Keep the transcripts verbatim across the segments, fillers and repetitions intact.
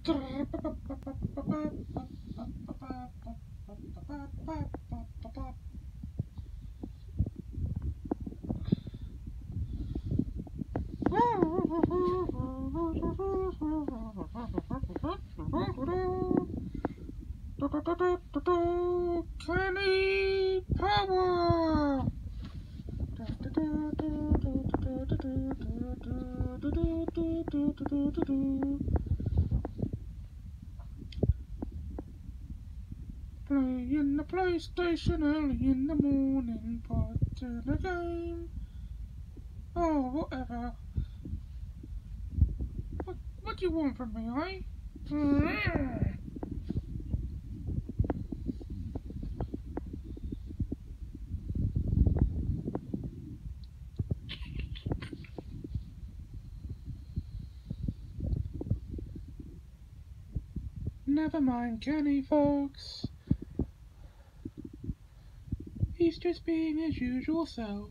Kenny Power. Playing the PlayStation early in the morning, watching a game. Oh, whatever. What, what do you want from me, eh? Never mind Kenny, folks. He's just being his usual self.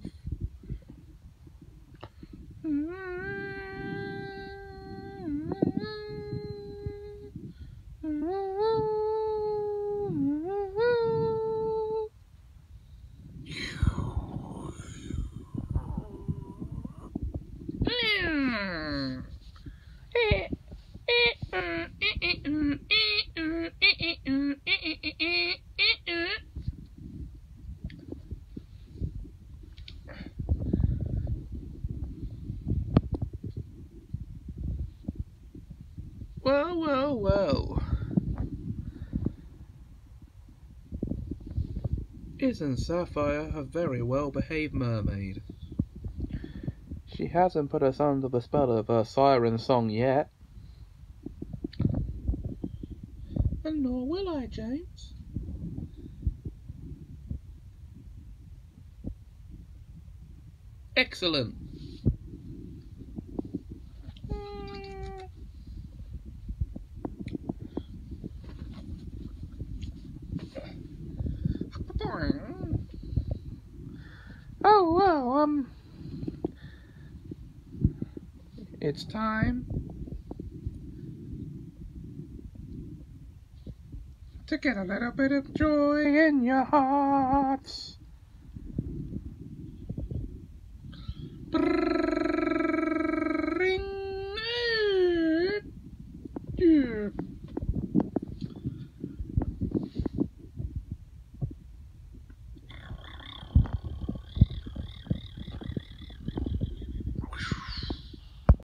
Well, well, well. Isn't Sapphire a very well-behaved mermaid? She hasn't put us under the spell of her siren song yet. And nor will I, James. Excellent. Oh, well, um... it's time to get a little bit of joy in your hearts.